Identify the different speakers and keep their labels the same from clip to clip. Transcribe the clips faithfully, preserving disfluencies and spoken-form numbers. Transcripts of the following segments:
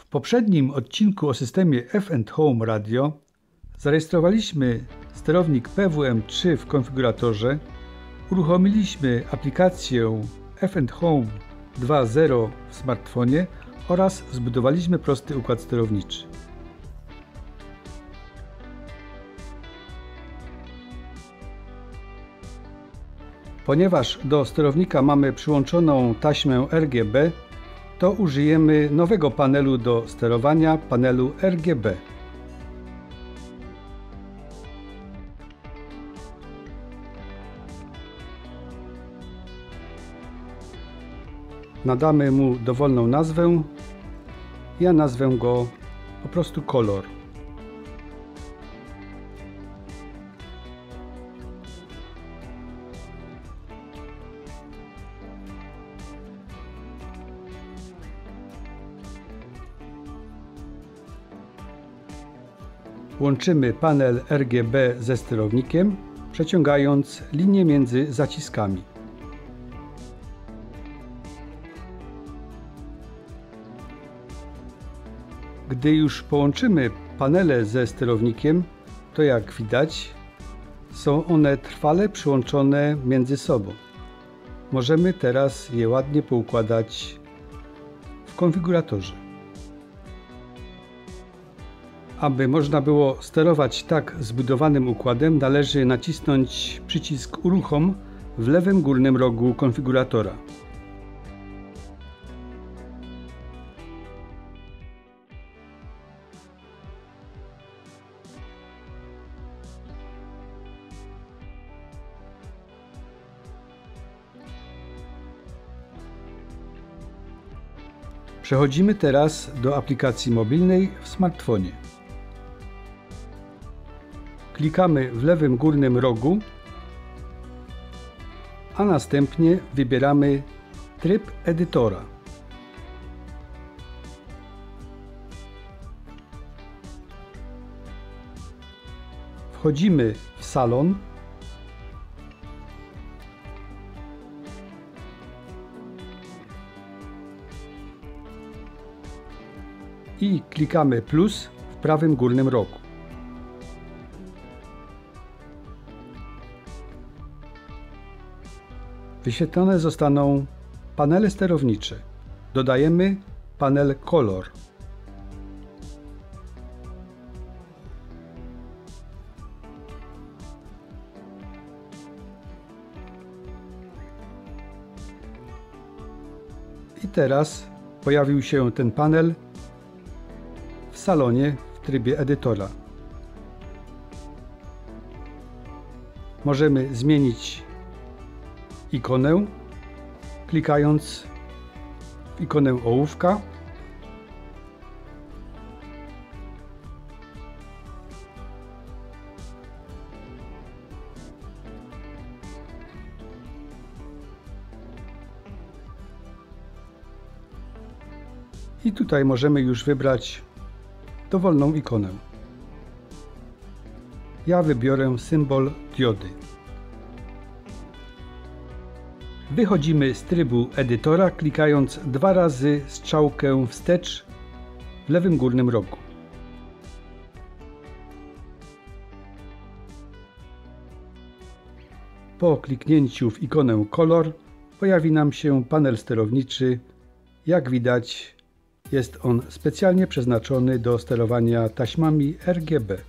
Speaker 1: poprzednim odcinku o systemie F and Home Radio zarejestrowaliśmy sterownik P W M trzy w konfiguratorze, uruchomiliśmy aplikację F and Home dwa zero w smartfonie oraz zbudowaliśmy prosty układ sterowniczy. Ponieważ do sterownika mamy przyłączoną taśmę R G B, to użyjemy nowego panelu do sterowania, panelu R G B. Nadamy mu dowolną nazwę. Ja nazwę go po prostu kolor. Łączymy panel R G B ze sterownikiem, przeciągając linię między zaciskami. Gdy już połączymy panele ze sterownikiem, to jak widać, są one trwale przyłączone między sobą. Możemy teraz je ładnie poukładać w konfiguratorze. Aby można było sterować tak zbudowanym układem, należy nacisnąć przycisk Uruchom w lewym górnym rogu konfiguratora. Przechodzimy teraz do aplikacji mobilnej w smartfonie. Klikamy w lewym górnym rogu, a następnie wybieramy tryb edytora. Wchodzimy w salon. I klikamy plus w prawym górnym rogu. Wyświetlone zostaną panele sterownicze. Dodajemy panel kolor. I teraz pojawił się ten panel w salonie w trybie edytora. Możemy zmienić ikonę, klikając w ikonę ołówka. I tutaj możemy już wybrać dowolną ikonę. Ja wybiorę symbol diody. Wychodzimy z trybu edytora, klikając dwa razy strzałkę wstecz w lewym górnym rogu. Po kliknięciu w ikonę kolor pojawi nam się panel sterowniczy. Jak widać, jest on specjalnie przeznaczony do sterowania taśmami R G B.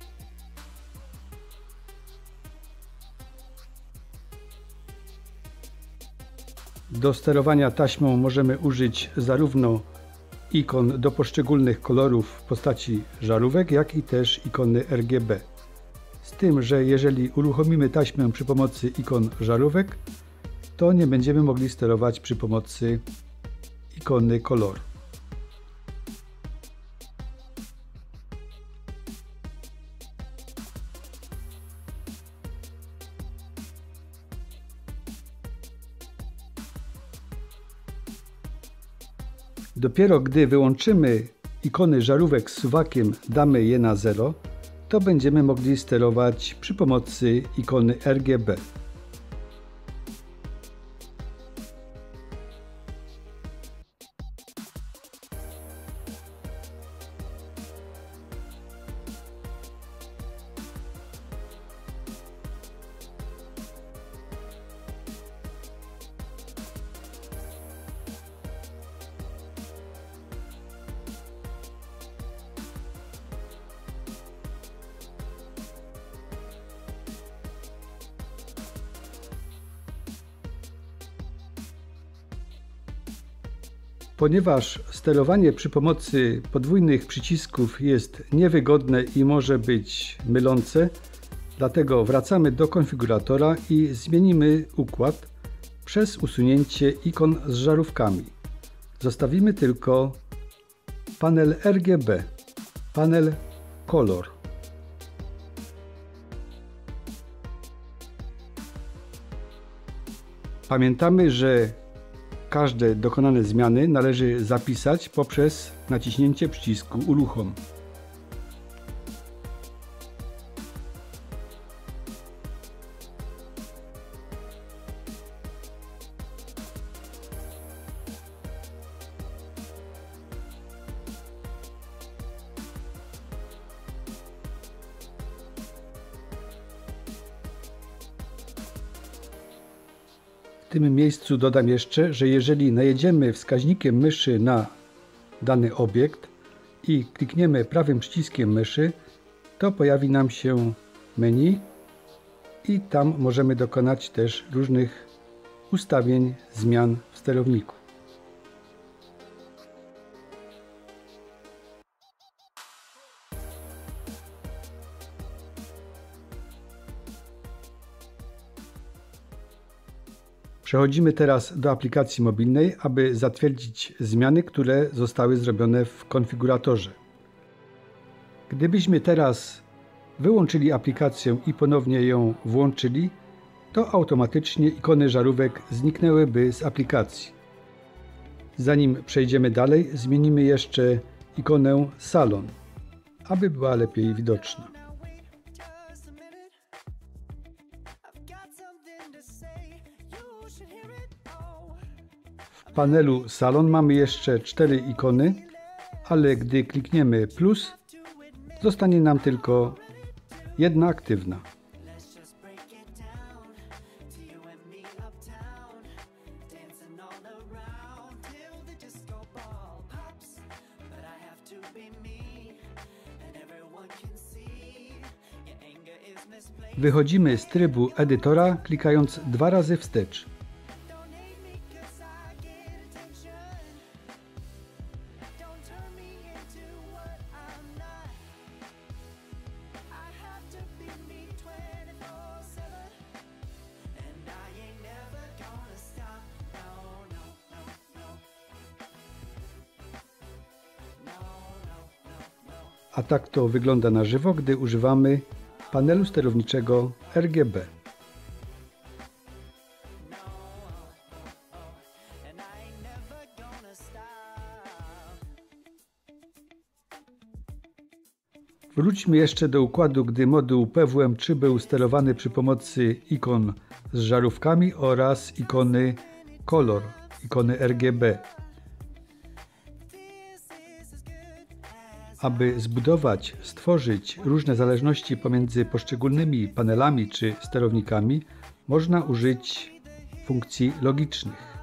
Speaker 1: Do sterowania taśmą możemy użyć zarówno ikon do poszczególnych kolorów w postaci żarówek, jak i też ikony R G B. Z tym, że jeżeli uruchomimy taśmę przy pomocy ikon żarówek, to nie będziemy mogli sterować przy pomocy ikony kolor. Dopiero gdy wyłączymy ikony żarówek z suwakiem, damy je na zero, to będziemy mogli sterować przy pomocy ikony R G B. Ponieważ sterowanie przy pomocy podwójnych przycisków jest niewygodne i może być mylące, dlatego wracamy do konfiguratora i zmienimy układ przez usunięcie ikon z żarówkami. Zostawimy tylko panel R G B, panel Color. Pamiętamy, że każde dokonane zmiany należy zapisać poprzez naciśnięcie przycisku Uruchom. W tym miejscu dodam jeszcze, że jeżeli najedziemy wskaźnikiem myszy na dany obiekt i klikniemy prawym przyciskiem myszy, to pojawi nam się menu i tam możemy dokonać też różnych ustawień, zmian w sterowniku. Przechodzimy teraz do aplikacji mobilnej, aby zatwierdzić zmiany, które zostały zrobione w konfiguratorze. Gdybyśmy teraz wyłączyli aplikację i ponownie ją włączyli, to automatycznie ikony żarówek zniknęłyby z aplikacji. Zanim przejdziemy dalej, zmienimy jeszcze ikonę Salon, aby była lepiej widoczna. W panelu Salon mamy jeszcze cztery ikony, ale gdy klikniemy plus, zostanie nam tylko jedna aktywna. Wychodzimy z trybu edytora, klikając dwa razy wstecz. A tak to wygląda na żywo, gdy używamy panelu sterowniczego R G B. Wróćmy jeszcze do układu, gdy moduł P W M trzy był sterowany przy pomocy ikon z żarówkami oraz ikony Color, ikony R G B. Aby zbudować, stworzyć różne zależności pomiędzy poszczególnymi panelami czy sterownikami, można użyć funkcji logicznych.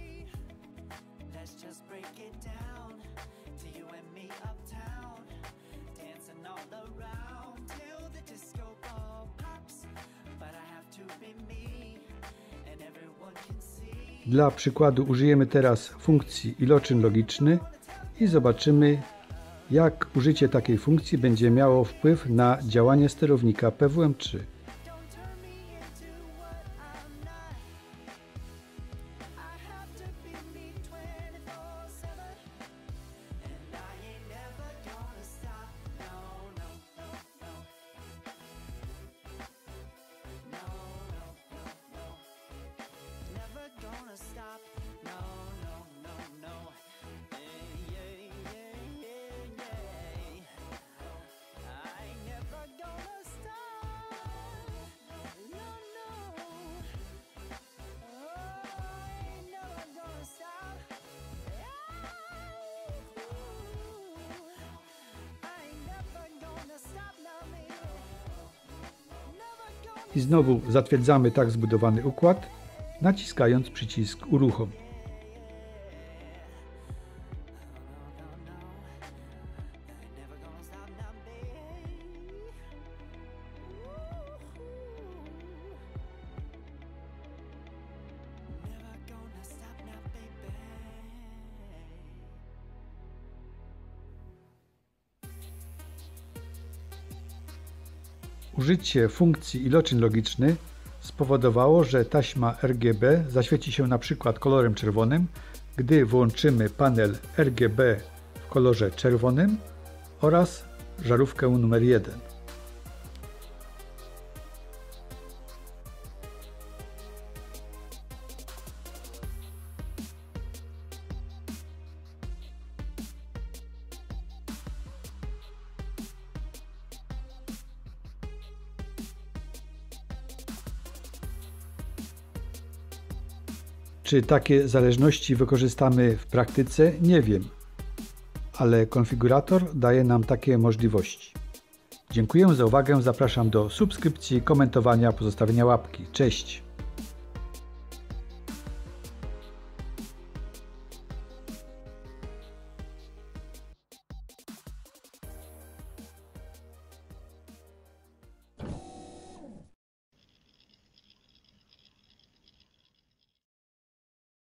Speaker 1: Dla przykładu użyjemy teraz funkcji iloczyn logiczny i zobaczymy, jak użycie takiej funkcji będzie miało wpływ na działanie sterownika P W M trzy. I znowu zatwierdzamy tak zbudowany układ, naciskając przycisk Uruchom. Użycie funkcji iloczyn logiczny spowodowało, że taśma R G B zaświeci się na przykład kolorem czerwonym, gdy włączymy panel R G B w kolorze czerwonym oraz żarówkę numer jeden. Czy takie zależności wykorzystamy w praktyce? Nie wiem, ale konfigurator daje nam takie możliwości. Dziękuję za uwagę, zapraszam do subskrypcji, komentowania, pozostawienia łapki. Cześć!